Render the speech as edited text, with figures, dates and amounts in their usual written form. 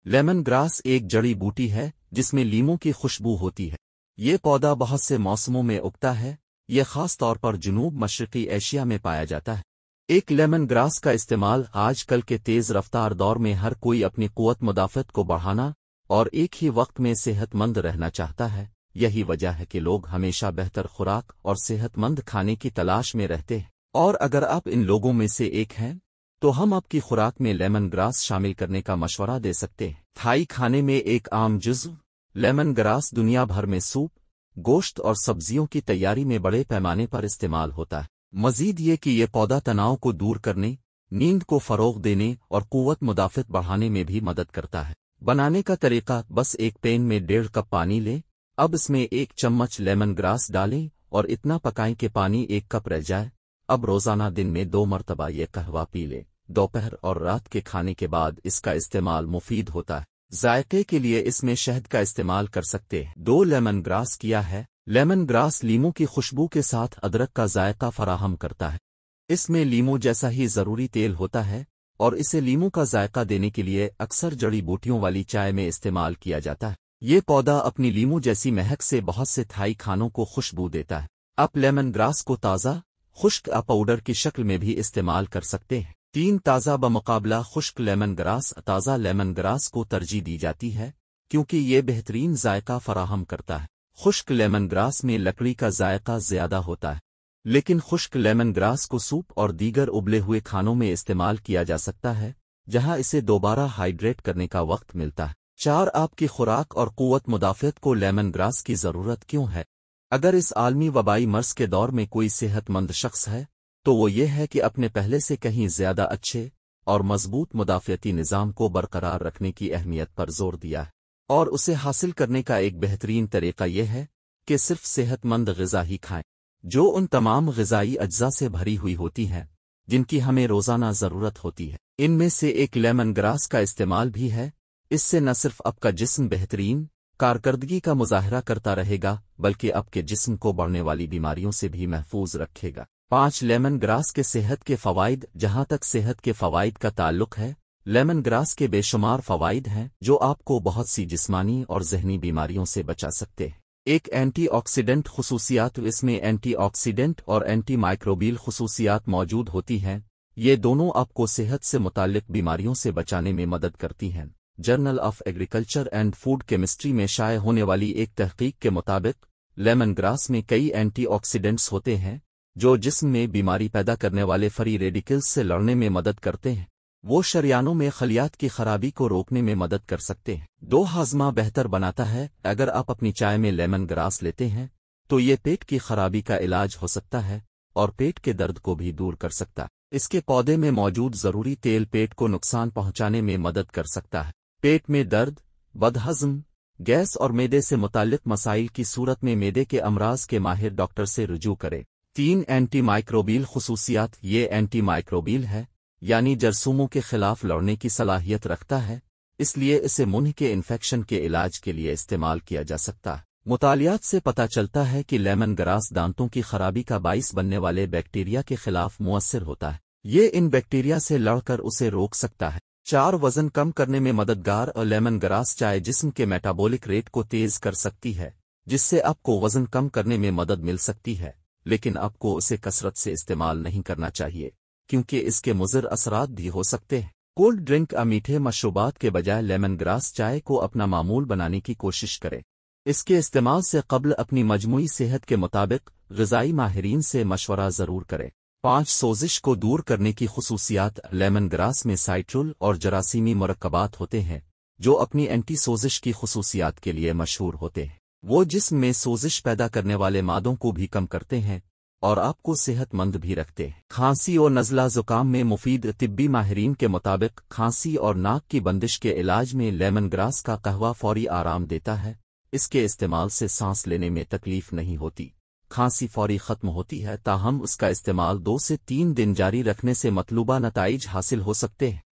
Lemon grass ایک جڑی بوٹی ہے جس میں لیموں کی خوشبو ہوتی ہے۔ یہ پودا بہت سے موسموں میں اگتا ہے، یہ خاص طور پر جنوب مشرقی ایشیا میں پایا جاتا ہے۔ ایک لیمن گراس کا استعمال آج کل کے تیز رفتار دور میں ہر کوئی اپنی قوت مدافعت کو بڑھانا اور ایک ہی وقت میں صحت مند رہنا چاہتا ہے۔ یہی وجہ ہے کہ لوگ ہمیشہ بہتر خوراک اور صحت مند کھانے کی تلاش میں رہتے ہیں، اور اگر آپ ان لوگوں میں سے ایک ہیں تو ہم آپ کی خوراک میں لیمن گراس شامل کرنے کا مشورہ دے سکتے ہیں۔ تھائی کھانے میں ایک عام جزو، لیمن گراس دنیا بھر میں سوپ، گوشت اور سبزیوں کی تیاری میں بڑے پیمانے پر استعمال ہوتا ہے۔ مزید یہ کہ یہ پودا تناؤ کو دور کرنے، نیند کو فروغ دینے اور قوت مدافعت بڑھانے میں بھی مدد کرتا ہے۔ بنانے کا طریقہ: بس ایک پین میں 1.5 کپ پانی لیں، اب اس میں 1 چمچ لیمن گراس ڈالیں اور اتنا پکائیں کہ پانی 1 کپ رہ جائے۔ اب روزانہ دن میں 2 مرتبہ یہ قہوہ پی لیں، دوپہر اور رات کے کھانے کے بعد اس کا استعمال مفید ہوتا ہے۔ ذائقے کے لیے اس میں شہد کا استعمال کر سکتے ہیں۔ 2 لیمن گراس کیا ہے۔ لیمن گراس لیموں کی خوشبو کے ساتھ ادرک کا ذائقہ فراہم کرتا ہے۔ اس میں لیموں جیسا ہی ضروری تیل ہوتا ہے اور اسے لیموں کا ذائقہ دینے کے لیے اکثر جڑی بوٹیوں والی چائے میں استعمال کیا جاتا ہے۔ یہ پودا اپنی لیموں جیسی مہک سے بہت سے تھائی کھانوں کو خوشبو دیتا ہے۔ آپ لیمن گراس کو تازہ، خشک پاؤڈر کی شکل میں بھی استعمال کر سکتے ہیں۔ 3 تازہ بمقابلہ خشک لیمن گراس۔ تازہ لیمن گراس کو ترجیح دی جاتی ہے کیونکہ یہ بہترین ذائقہ فراہم کرتا ہے۔ خشک لیمن گراس میں لکڑی کا ذائقہ زیادہ ہوتا ہے، لیکن خشک لیمن گراس کو سوپ اور دیگر ابلے ہوئے کھانوں میں استعمال کیا جا سکتا ہے جہاں اسے دوبارہ ہائیڈریٹ کرنے کا وقت ملتا ہے۔ 4 آپ کی خوراک اور قوت مدافعت کو لیمن گراس کی ضرورت کیوں ہے؟ اگر اس عالمی وبائی مرض کے دور میں کوئی صحت مند شخص ہے تو وہ یہ ہے کہ اپنے پہلے سے کہیں زیادہ اچھے اور مضبوط مدافعتی نظام کو برقرار رکھنے کی اہمیت پر زور دیا ہے، اور اسے حاصل کرنے کا ایک بہترین طریقہ یہ ہے کہ صرف صحت مند غذا ہی کھائیں جو ان تمام غذائی اجزاء سے بھری ہوئی ہوتی ہیں جن کی ہمیں روزانہ ضرورت ہوتی ہے۔ ان میں سے ایک لیمن گراس کا استعمال بھی ہے۔ اس سے نہ صرف آپ کا جسم بہترین کارکردگی کا مظاہرہ کرتا رہے گا بلکہ آپ کے جسم کو بڑھنے والی بیماریوں سے بھی محفوظ رکھے گا۔ 5 لیمن گراس کے صحت کے فوائد۔ جہاں تک صحت کے فوائد کا تعلق ہے، لیمن گراس کے بے شمار فوائد ہیں جو آپ کو بہت سی جسمانی اور ذہنی بیماریوں سے بچا سکتے ہیں۔ ایک اینٹی آکسیڈنٹ خصوصیات۔ اس میں اینٹی آکسیڈنٹ اور اینٹی مائکروبیل خصوصیات موجود ہوتی ہیں۔ یہ دونوں آپ کو صحت سے متعلق بیماریوں سے بچانے میں مدد کرتی ہیں۔ Journal of agriculture and food chemistry میں شائع ہونے والی ایک تحقیق کے مطابق لیمن گراس میں کئی اینٹی آکسیڈنٹس ہوتے ہیں جو جسم میں بیماری پیدا کرنے والے فری ریڈیکلز سے لڑنے میں مدد کرتے ہیں۔ وہ شریانوں میں خلیات کی خرابی کو روکنے میں مدد کر سکتے ہیں۔ 2 ہاضمہ بہتر بناتا ہے۔ اگر آپ اپنی چائے میں لیمن گراس لیتے ہیں تو یہ پیٹ کی خرابی کا علاج ہو سکتا ہے اور پیٹ کے درد کو بھی دور کر سکتا ہے۔ اس کے پودے میں موجود ضروری تیل پیٹ کو نقصان پہنچانے میں مدد کر سکتا ہے۔ پیٹ میں درد، بدہضم، گیس اور معدے سے متعلق مسائل کی صورت میں معدے کے امراض کے ماہر ڈاکٹر سے رجوع کریں۔ 3 اینٹی مائکروبیل خصوصیات۔ یہ اینٹی مائکروبیل ہے یعنی جراثیموں کے خلاف لڑنے کی صلاحیت رکھتا ہے، اس لیے اسے منہ کے انفیکشن کے علاج کے لیے استعمال کیا جا سکتا ہے۔ مطالعات سے پتہ چلتا ہے کہ لیمن گراس دانتوں کی خرابی کا باعث بننے والے بیکٹیریا کے خلاف مؤثر ہوتا ہے۔ یہ ان بیکٹیریا سے لڑ کر اسے روک سکتا ہے۔ 4 وزن کم کرنے میں مددگار۔ اور لیمن گراس چائے جسم کے میٹابولک ریٹ کو تیز کر سکتی ہے جس سے آپ کو وزن کم کرنے میں مدد مل سکتی ہے، لیکن آپ کو اسے کثرت سے استعمال نہیں کرنا چاہیے کیونکہ اس کے مضر اثرات بھی ہو سکتے ہیں۔ کولڈ ڈرنک میٹھے مشروبات کے بجائے لیمن گراس چائے کو اپنا معمول بنانے کی کوشش کریں۔ اس کے استعمال سے قبل اپنی مجموعی صحت کے مطابق غذائی ماہرین سے مشورہ ضرور کریں۔ 5 سوزش کو دور کرنے کی خصوصیات۔ لیمن گراس میں سائٹرول اور جراثیمی مرکبات ہوتے ہیں جو اپنی اینٹی سوزش کی خصوصیات کے لیے مشہور ہوتے ہیں۔ وہ جسم میں سوزش پیدا کرنے والے مادوں کو بھی کم کرتے ہیں اور آپ کو صحت مند بھی رکھتے ہیں۔ کھانسی اور نزلہ زکام میں مفید۔ طبی ماہرین کے مطابق کھانسی اور ناک کی بندش کے علاج میں لیمن گراس کا قہوہ فوری آرام دیتا ہے۔ اس کے استعمال سے سانس لینے میں تکلیف نہیں ہوتی، کھانسی فوری ختم ہوتی ہے، تاہم اس کا استعمال 2 سے 3 دن جاری رکھنے سے مطلوبہ نتائج حاصل ہو سکتے ہیں۔